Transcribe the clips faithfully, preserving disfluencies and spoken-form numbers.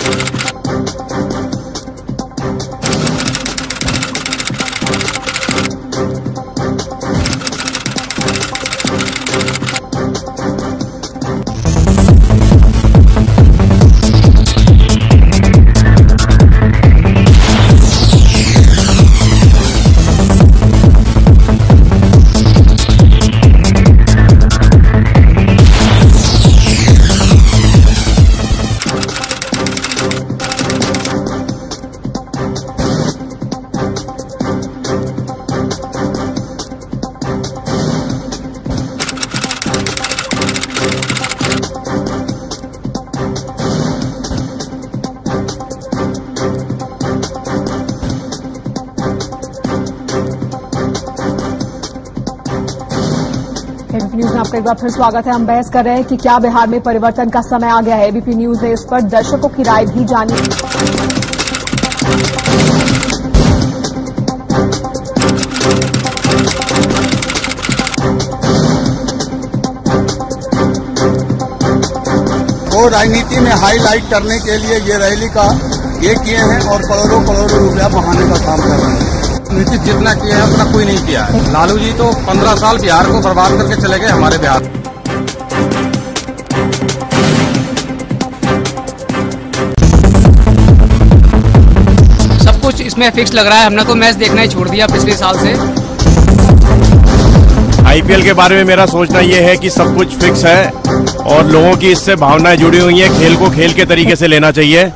ABP news में आपका एक बार फिर स्वागत है। हम बहस कर रहे हैं कि क्या बिहार में परिवर्तन का समय आ गया है। एबीपी न्यूज ने इस पर दर्शकों की राय भी जानी। वो राजनीति में हाईलाइट करने के लिए ये रैली का ये किए हैं और करोड़ों करोड़ों रुपया बहाने का काम कर रहे हैं। नीतीश जितना किया है उतना कोई नहीं किया है। लालू जी तो पंद्रह साल बिहार को बर्बाद करके चले गए हमारे बिहार। सब कुछ इसमें फिक्स लग रहा है। हमने तो मैच देखना ही छोड़ दिया पिछले साल से। आईपीएल के बारे में मेरा सोचना यह है कि सब कुछ फिक्स है और लोगों की इससे भावनाएं जुड़ी हुई हैं। खेल को खेल के तरीके से लेना चाहिए।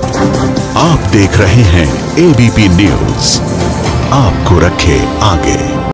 आप देख रहे हैं एबीपी न्यूज, आपको रखे आगे।